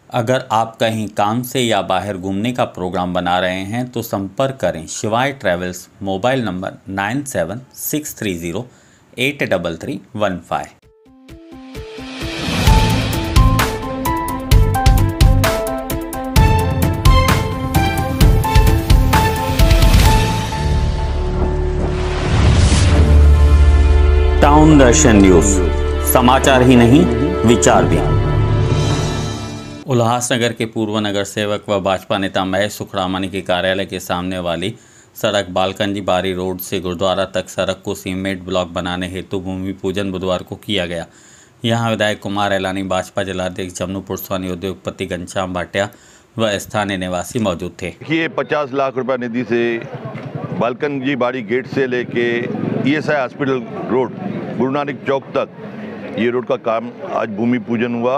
अगर आप कहीं काम से या बाहर घूमने का प्रोग्राम बना रहे हैं तो संपर्क करें Shivay travels. Mobile number 9763083315। Town Darshan news, समाचार ही नहीं विचार भी। उल्लासनगर के पूर्व नगर सेवक व भाजपा नेता महेश सुखरामानी के कार्यालय के सामने वाली सड़क बालकंजी बारी रोड से गुरुद्वारा तक सड़क को सीमेंट ब्लॉक बनाने हेतु भूमि पूजन बुधवार को किया गया। यहां विधायक कुमार एलानी, भाजपा जिलाध्यक्ष जमनू पुरस्वानी, उद्योगपति घनश्याम भाटिया व स्थानीय निवासी मौजूद थे। ये 50 लाख रुपए निधि से बालकंजी बाड़ी गेट से लेके ESI hospital road Guru Nanak चौक तक ये रोड का काम आज भूमि पूजन हुआ।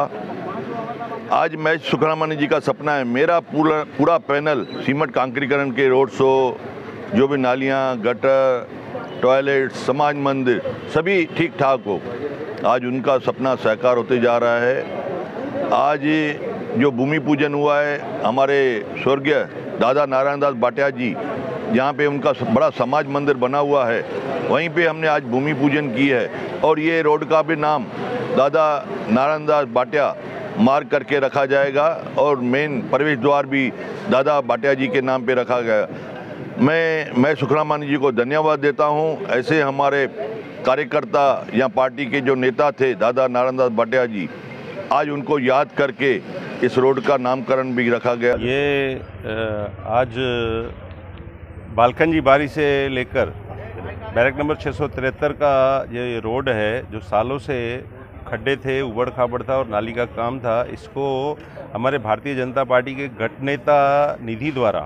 आज महेश सुखरामानी जी का सपना है मेरा पूरा पैनल सीमेंट कांक्रीकरण के रोड शो, जो भी नालियाँ, गटर, टॉयलेट, समाज मंदिर सभी ठीक ठाक हो। आज उनका सपना साकार होते जा रहा है। आज जो भूमि पूजन हुआ है हमारे स्वर्गीय दादा नारायण दास भाटिया जी, जहाँ पे उनका बड़ा समाज मंदिर बना हुआ है, वहीं पे हमने आज भूमि पूजन की है। और ये रोड का भी नाम दादा नारायण दास भाटिया मार्ग करके रखा जाएगा और मेन प्रवेश द्वार भी दादा भाटिया जी के नाम पे रखा गया। मैं सुखरामानी जी को धन्यवाद देता हूँ। ऐसे हमारे कार्यकर्ता या पार्टी के जो नेता थे दादा नारायण दास भाटिया जी, आज उनको याद करके इस रोड का नामकरण भी रखा गया। ये आज बालकंजी बारी से लेकर बैरक नंबर 673 का ये रोड है, जो सालों से खड्डे थे, उबड़ खाबड़ था और नाली का काम था, इसको हमारे भारतीय जनता पार्टी के गठ नेता निधि द्वारा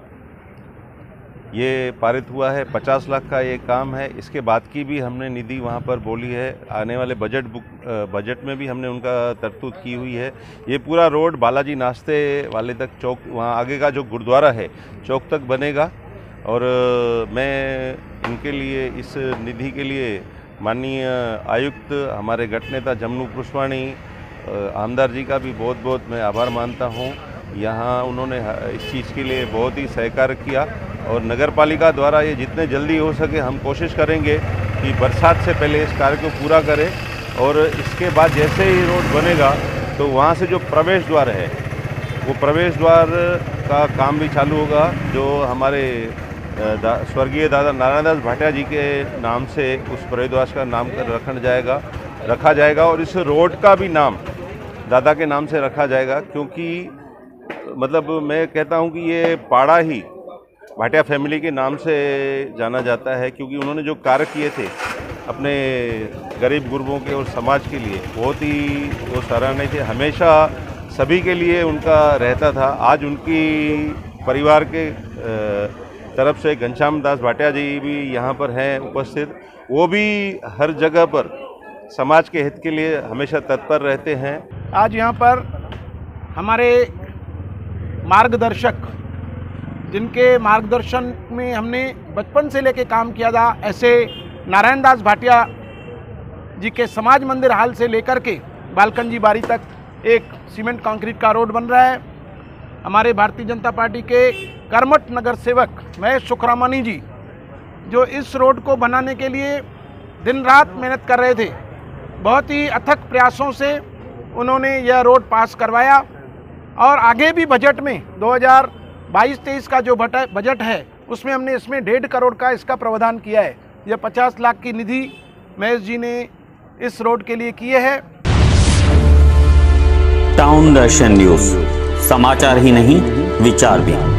ये पारित हुआ है। 50 लाख का ये काम है। इसके बाद की भी हमने निधि वहाँ पर बोली है। आने वाले बजट में भी हमने उनका तरतूद की हुई है। ये पूरा रोड बालाजी नाश्ते वाले तक चौक, वहाँ आगे का जो गुरुद्वारा है चौक तक बनेगा। और मैं इनके लिए, इस निधि के लिए माननीय आयुक्त हमारे गठ नेता जमनू पुरस्वानी आमदार जी का भी बहुत बहुत मैं आभार मानता हूँ। यहाँ उन्होंने इस चीज़ के लिए बहुत ही सहकार किया और नगर पालिका द्वारा ये जितने जल्दी हो सके हम कोशिश करेंगे कि बरसात से पहले इस कार्य को पूरा करें। और इसके बाद जैसे ही रोड बनेगा तो वहाँ से जो प्रवेश द्वार है वो प्रवेश द्वार का काम भी चालू होगा, जो हमारे स्वर्गीय दादा नारायण दास भाटिया जी के नाम से उस प्रवेश द्वार का नाम रखा जाएगा और इस रोड का भी नाम दादा के नाम से रखा जाएगा। क्योंकि मतलब मैं कहता हूँ कि ये पाड़ा ही भाटिया फैमिली के नाम से जाना जाता है, क्योंकि उन्होंने जो कार्य किए थे अपने गरीब गुरबों के और समाज के लिए बहुत ही वो सराहनीय थे। हमेशा सभी के लिए उनका रहता था। आज उनकी परिवार के तरफ से घनश्याम दास भाटिया जी भी यहाँ पर हैं उपस्थित। वो भी हर जगह पर समाज के हित के लिए हमेशा तत्पर रहते हैं। आज यहाँ पर हमारे मार्गदर्शक, जिनके मार्गदर्शन में हमने बचपन से लेके काम किया था, ऐसे नारायण दास भाटिया जी के समाज मंदिर हाल से लेकर के बालकंजी बारी तक एक सीमेंट कंक्रीट का रोड बन रहा है। हमारे भारतीय जनता पार्टी के कर्मठ नगर सेवक महेश सुखरामानी जी, जो इस रोड को बनाने के लिए दिन रात मेहनत कर रहे थे, बहुत ही अथक प्रयासों से उन्होंने यह रोड पास करवाया। और आगे भी बजट में 2022-23 का जो बजट है उसमें हमने इसमें 1.5 करोड़ का इसका प्रावधान किया है। यह 50 लाख की निधि महेश जी ने इस रोड के लिए किए है। टाउन दर्शन न्यूज, समाचार ही नहीं विचार भी।